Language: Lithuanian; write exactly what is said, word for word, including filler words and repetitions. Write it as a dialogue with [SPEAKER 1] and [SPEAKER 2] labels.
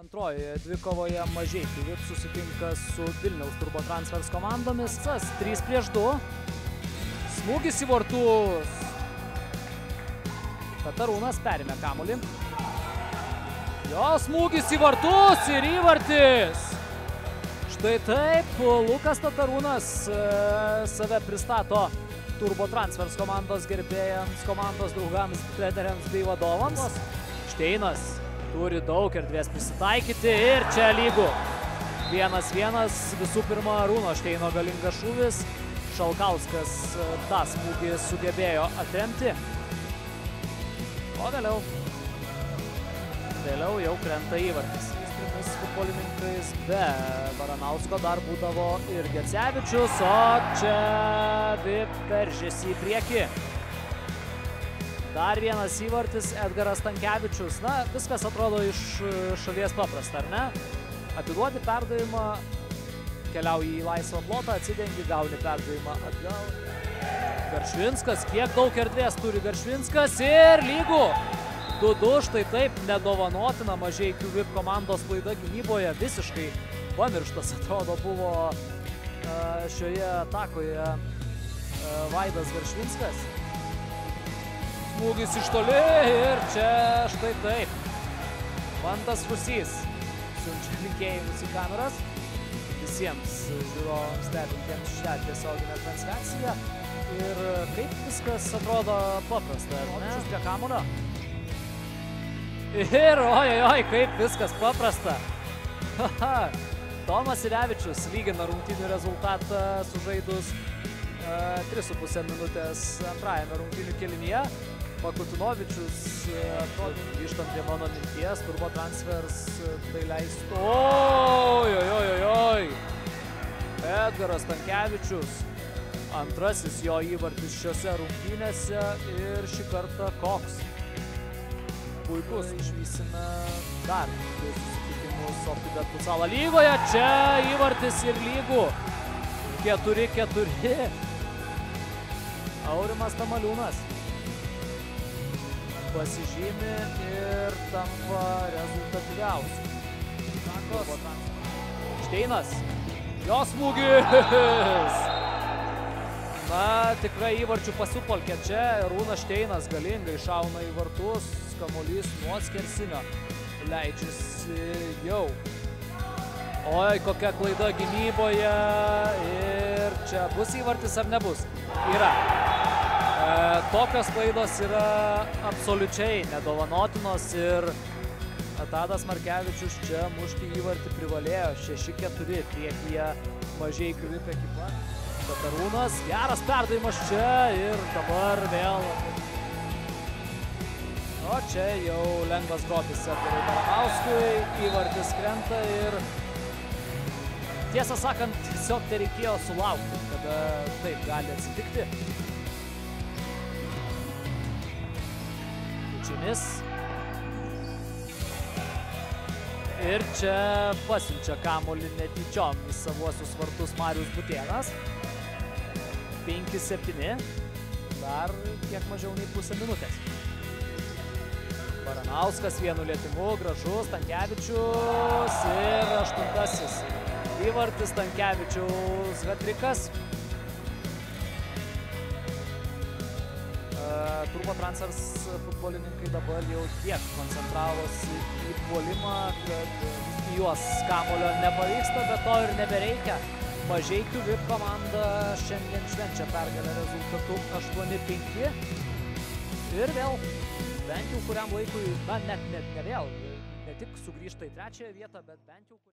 [SPEAKER 1] Antrojoje dvikovoje Mažeikių V I P susitinka su Vilniaus Turbo Transfers komandomis. trys prieš du. Smūgis į vartus. Tatarūnas perėmė kamuolį. Jo smūgis į vartus ir įvartis. Štai taip, Lukas Tatarūnas e, save pristato Turbo Transfers komandos gerbėjams, komandos draugams, treneriams bei vadovams. Šteinas turi daug erdvės prisitaikyti ir čia lygų. Vienas vienas, visų pirma Arūno Šteino galingas šūvis. Šalkauskas tą smūgį sugebėjo atremti. O vėliau, vėliau jau krenta įvartis. Trimis futbolininkais be Baranausko dar būdavo ir Gecevičius, o čia V I P veržėsi į priekį. Dar vienas įvartis, Edgaras Stankevičius. Na, viskas atrodo iš šalies paprasta, ar ne? Atiduodi perdavimą, keliauji į laisvą plotą, atsidengi, gauni perdavimą atgal. Garšvinskas, kiek daug erdvės turi Garšvinskas ir lygų. du du, štai taip, nedovanotina Mažeikių V I P komandos klaida gynyboje. Visiškai pamirštas, atrodo, buvo šioje atakoje Vaidas Garšvinskas. Smūgis iš toli ir čia štai taip. Vantas Rusys siunčia linkėjimus į kameras. Visiems žiūrovams stebintiems šią tiesioginę transliaciją. Ir kaip viskas atrodo paprasta, ar ne? Prie kamuolio. Ir oi, oi, kaip viskas paprasta. Tomas Irevičius lygina rungtynių rezultatą sužaidus tris su puse minutės antrajame rungtynių kėlinyje. Pakutinovičius, grįžtant prie mano minties, Turbo Transfers tai leistų. Oi, oi, oi, oi. Edgaras Stankevičius. Antrasis jo įvartis šiose rungtynėse ir šį kartą koks. Puikus, išvysime dar du susitikimus Optibet futsalo lygoje. Čia įvartis ir lygų. keturi keturi. Aurimas Tamaliūnas pasižymi ir tampa rezultatyviausiu. Šteinas. Jo smūgis. Na, tikrai įvarčių pasipolkė čia. Arūnas Šteinas galingai šauna į vartus. Kamuolys nuo skersinio leidžiasi jau. Oi, kokia klaida gynyboje. Ir čia bus įvartis ar nebus? Yra. E, tokios klaidos yra absoliučiai nedovanotinos ir Tadas Markevičius čia mušti įvartį privalėjo. šeši keturi priekyje Mažeikių V I P ekipa. Tatarūnas, geras perdavimas čia ir dabar vėl. O čia jau lengvas grobis Edgarui Baranauskui, įvartis krenta ir tiesą sakant, tiesiog tai reikėjo sulaukti, kada taip gali atsitikti. Kučinis. Ir čia pasiunčia kamuolį netyčiom į savuosius vartus Marius Butėnas. penki septyni. Dar kiek mažiau nei pusę minutės. Baranauskas vienu lietimu, gražus, Stankevičius ir aštuntasis įvartis Stankevičiaus hatrikas. Turbo Transfers futbolininkai dabar jau tiek koncentravosi į puolimą, kad į juos kamuolio nepavyksta, bet to ir nebereikia. Mažeikių V I P komanda šiandien švenčia pergalę rezultatu aštuoni penki. Ir vėl, bent jau kuriam laikui, na net, net ne vėl, ne tik sugrįžta į trečiąją vietą, bet bent jau...